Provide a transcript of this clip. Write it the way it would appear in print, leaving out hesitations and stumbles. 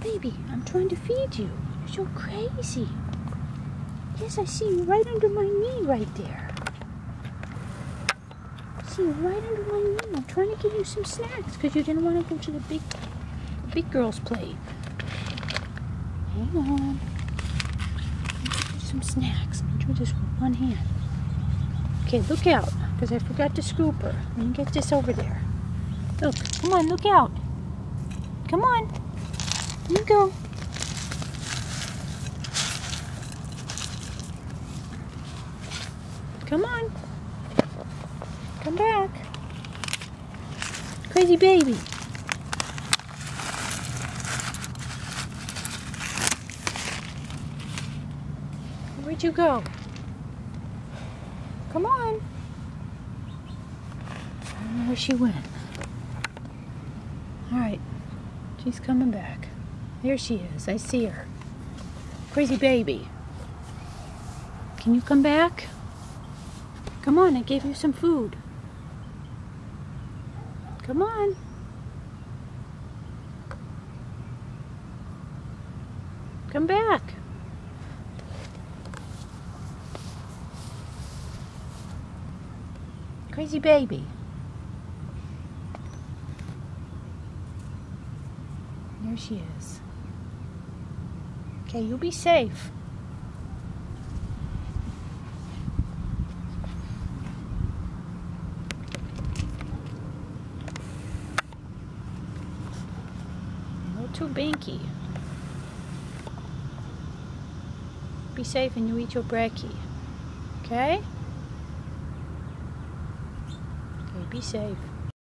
Baby, I'm trying to feed you. You're so crazy. Yes, I see you right under my knee right there. I see you right under my knee. I'm trying to give you some snacks because you didn't want to go to the big girl's plate. Hang on. Let me give you some snacks. Let me do this with one hand. Okay, look out, because I forgot to scoop her. Let me get this over there. Look, come on, look out. Come on. Here you go. Come on. Come back. Crazy baby. Where'd you go? Come on. I don't know where she went. Alright. She's coming back. There she is. I see her. Crazy baby. Can you come back? Come on, I gave you some food. Come on. Come back. Crazy baby. There she is. Okay, you'll be safe. No too binky. Be safe and you eat your brekkie. Okay? Okay, be safe.